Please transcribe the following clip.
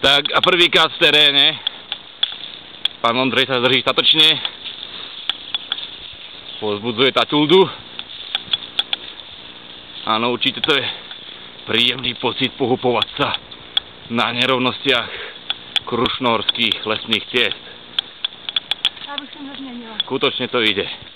Tak a prvýkrát v teréne. Pán Ondrej sa drží statočne. Povzbudzuje Taťuldu. Áno, určite to je príjemný pocit pohupovať sa na nerovnostiach krušnohorských lesných ciest. Já bych si nezměnila. Skutočne to ide.